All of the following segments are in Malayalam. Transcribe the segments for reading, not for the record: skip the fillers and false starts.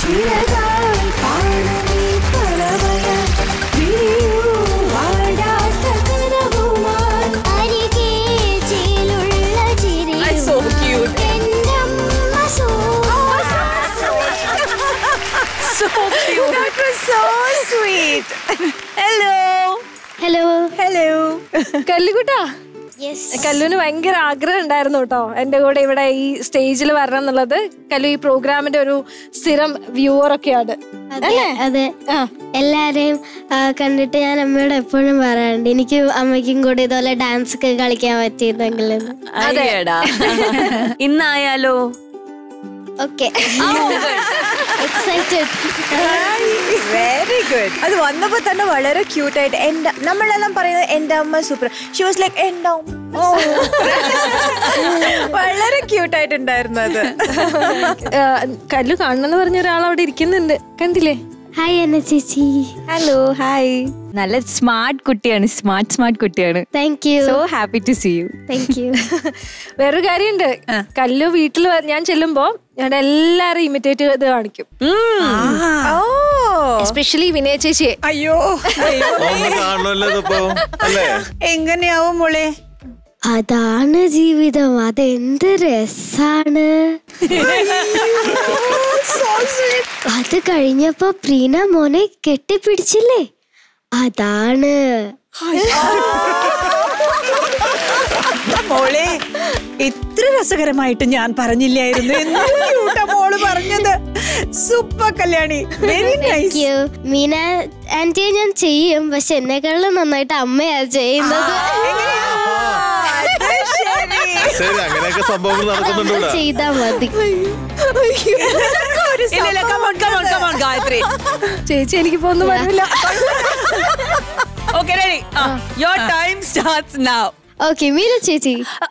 So cute. That was so sweet. Hello. Hello. Hello. Kallikuta. Yes. കല്ലുവിന് ഭയങ്കര ആഗ്രഹം ഉണ്ടായിരുന്നു കേട്ടോ എന്റെ കൂടെ ഇവിടെ ഈ സ്റ്റേജിൽ വരണം എന്നുള്ളത്. കല്ലു ഈ പ്രോഗ്രാമിന്റെ ഒരു സ്ഥിരം വ്യൂവർ ഒക്കെയാണ്. അതെ, എല്ലാരെയും കണ്ടിട്ട് ഞാൻ അമ്മയോട് എപ്പോഴും പറയാറുണ്ട് എനിക്ക് അമ്മയ്ക്കും കൂടെ ഇതുപോലെ ഡാൻസ് ഒക്കെ കളിക്കാൻ പറ്റിയിരുന്നെങ്കിൽ. അതെടാ. ഇന്നായാലോ? ഓക്കെ. എക്സൈറ്റഡ്. Very good. അത് വന്നപ്പോ തന്നെ വളരെ ക്യൂട്ടായിട്ട് നമ്മളെല്ലാം പറയുന്നത് എന്റെ അമ്മ സൂപ്പർ. ഷി വാസ് ലൈക്ക് എന്റെ അമ്മ. വളരെ ക്യൂട്ടായിട്ടുണ്ടായിരുന്നു അത്. കല്ലു കാണണമെന്ന് പറഞ്ഞ ഒരാൾ അവിടെ ഇരിക്കുന്നുണ്ട്, കണ്ടില്ലേ? ഹായ് അന്ന ചേച്ചി. Hello, hi. നല്ല സ്മാർട്ട് കുട്ടിയാണ്, സ്മാർട്ട് കുട്ടിയാണ്. Thank you. So happy to see you. Thank you. വേറൊരു കാര്യമുണ്ട്, കല്ലു വീട്ടിൽ ഞാൻ ചെല്ലുമ്പോ ഞങ്ങളുടെ എല്ലാരും ഇമിറ്റേറ്റ് ചെയ്ത് കാണിക്കും. എസ്പെഷ്യലി വിനയ ചേച്ചിയെ. അയ്യോ എങ്ങനെയാവും മോളെ? അതാണ് ജീവിതം, അതെന്ത് രസാണ്. അത് കഴിഞ്ഞപ്പോ പ്രീന മോനെ കെട്ടിപ്പിടിച്ചില്ലേ, അതാണ്. മോളെ ഇത്ര രസകരമായിട്ട് ഞാൻ പറഞ്ഞില്ലായിരുന്നു. എന്ത് മോള് പറഞ്ഞത്. Super Kalyani, very nice. Meena ആന്റിയെ ഞാൻ ചെയ്യും, പക്ഷെ എന്നെക്കാളും നന്നായിട്ട് അമ്മയാ ചെയ്യുന്നത്. ചെയ്താ മതി. ചേച്ചി എനിക്ക് പോന്നു പറഞ്ഞില്ല. Okay, ready? Your time starts now. Okay, Meena ചേച്ചി.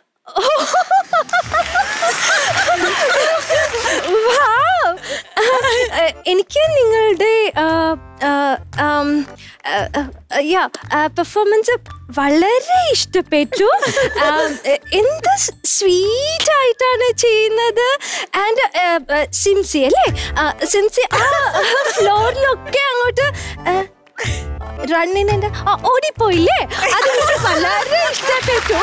എനിക്ക് നിങ്ങളുടെ പെർഫോമൻസ് വളരെ ഇഷ്ടപ്പെട്ടു. എന്ത് സ്വീറ്റ് ആയിട്ടാണ് ചെയ്യുന്നത്. ആൻഡ് സിംസി അല്ലേ, സിംസി ആ ഫ്ലോറിലൊക്കെ അങ്ങോട്ട് റണ്ണിനെ ഓടിപ്പോയില്ലേ, അത് വളരെ ഇഷ്ടപ്പെട്ടു.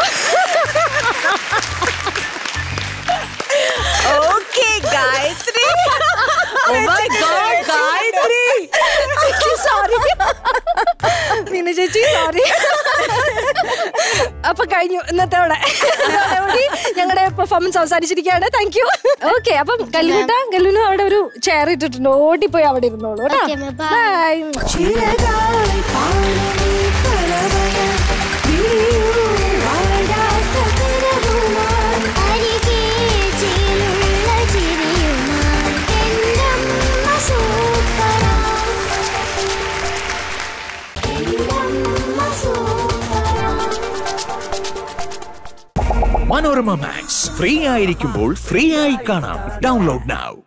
Okay Gayatri. Oh my God, Gayatri. Sorry Meena ചേച്ചി, സോറി. അപ്പൊ കഴിഞ്ഞു ഇന്നത്തെ ഞങ്ങളുടെ പെർഫോമൻസ് അവസാനിച്ചിരിക്കുകയാണ്. Thank you. ഓക്കെ, അപ്പം കല്ലുവിനും അവിടെ ഒരു ചെയർ ഇട്ടിട്ടുണ്ട്, ഓടിപ്പോയി അവിടെ ഇരുന്നോളൂ. ബൈ. manoramaMAX ഫ്രീ ആയിരിക്കുമ്പോൾ ഫ്രീ ആയി കാണാം. Download now.